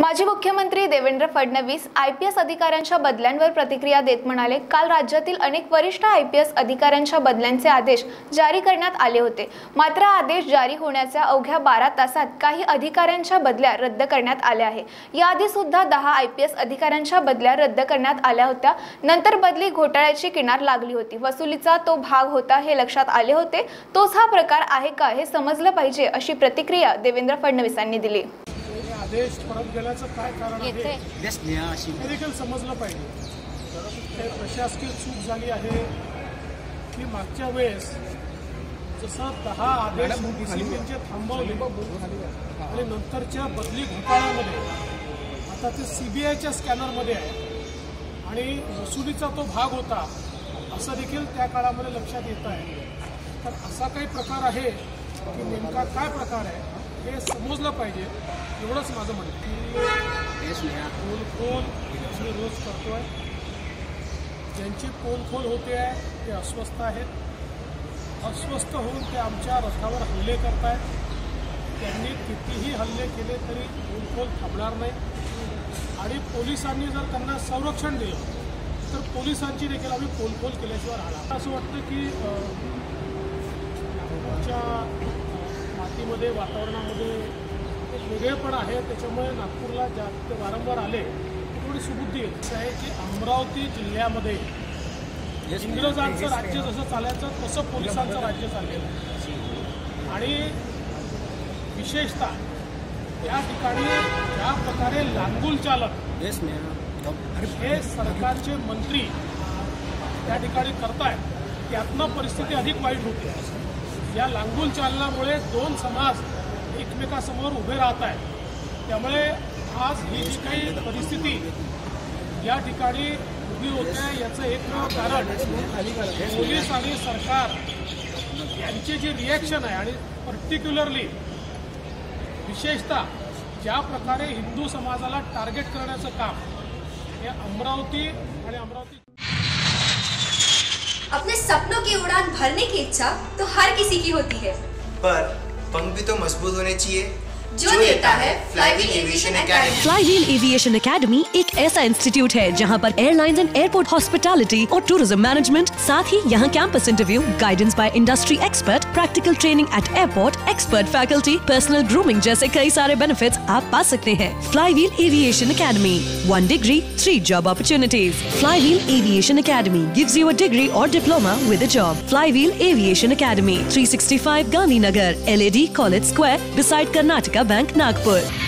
माजी मुख्यमंत्री देवेंद्र फडणवीस आयपीएस अधिकाऱ्यांच्या बदल्यांवर प्रतिक्रिया देत म्हणाले, काल राज्यातील अनेक वरिष्ठ आयपीएस अधिकाऱ्यांच्या बदल्यांचे आदेश जारी करण्यात आले होते. मात्र आदेश जारी होण्याच्या अवघ्या 12 तासात काही अधिकाऱ्यांच्या बदल्या रद्द करण्यात आल्या आहे. याआधी सुद्धा 10 आयपीएस अधिकाऱ्यांच्या बदल्या रद्द करण्यात आल्या होत्या. नंतर बदली घोटाळ्याची किनार लागली होती. वसुलीचा तो भाग होता हे लक्षात आले होते. तोच हा प्रकार आहे का हे समजलं पाहिजे, अशी प्रतिक्रिया देवेंद्र फडणवीसांनी दिली. आदेश परत गेल्याचं काय कारण आहे हे देखील समजलं पाहिजे. ते प्रशासकीय चूक झाली आहे की मागच्या वेळेस जसं 10 आदेश डीसीपीचे थांबवले आणि नंतरच्या बदली घोटाळ्यामध्ये आता ते सीबीआयच्या स्कॅनरमध्ये आहे आणि वसुलीचा तो भाग होता असं देखील त्या काळामध्ये लक्षात येत आहे. तर असा काही प्रकार आहे की नेमका काय प्रकार आहे हे समजलं पाहिजे. एवढंच माझं म्हणणं की पोलखोल मी रोज करतोय. ज्यांची पोलखोल होते आहे ते अस्वस्थ आहेत. अस्वस्थ होऊन ते आमच्या रथावर हल्ले करत आहेत. त्यांनी कितीही हल्ले केले तरी पोलखोल थांबणार नाही आणि पोलिसांनी जर त्यांना संरक्षण दिलं तर पोलिसांची देखील आम्ही पोलखोल केल्याशिवाय राहणार. असं वाटतं की आमच्या मातीमध्ये वातावरणामध्ये एक वेगळेपण आहे. त्याच्यामुळे नागपूरला जास्त वारंवार आले थोडी सुबुद्धी आहे. असं आहे की अमरावती जिल्ह्यामध्ये इंग्रजांचं राज्य जसं चालायचं तसं पोलिसांचं राज्य चाललेलं आहे आणि विशेषतः त्या ठिकाणी ज्या प्रकारे लांगुल चालक हे सरकारचे मंत्री त्या ठिकाणी करतायत त्यातनं परिस्थिती अधिक वाईट होते. या लांगुल चालनामुळे 2 समाज एकमेकासमोर उभे राहत आहेत. त्यामुळे आज ही जी काही परिस्थिती या ठिकाणी उभी होते याचं एकमेव कारण पोलीस आणि सरकार यांची जी रिॲक्शन आहे आणि पर्टिक्युलरली विशेषतः ज्या प्रकारे हिंदू समाजाला टार्गेट करण्याचं काम हे अमरावती आणि अमरावती. अपने सपनों की उड़ान भरने की इच्छा तो हर किसी की होती है, पर पंख भी तो मजबूत होने चाहिए जो देता है flywheel aviation academy. Flywheel aviation academy एक ऐसा इंस्टीट्यूट है जहां पर एयरलाइंस एंड एयरपोर्ट हॉस्पिटैलिटी और टूरिज्म मैनेजमेंट, साथ ही यहां campus interview, guidance by industry expert, practical training at airport, expert faculty, personal grooming जैसे कई सारे बेनिफिट्स आप पा सकते हैं। Flywheel aviation academy, 1 degree, 3 job opportunities। Flywheel aviation academy gives you a degree or diploma with a job। Flywheel aviation academy, 365 Gandhinagar, LAD College Square, beside Karnataka Bank, Nagpur।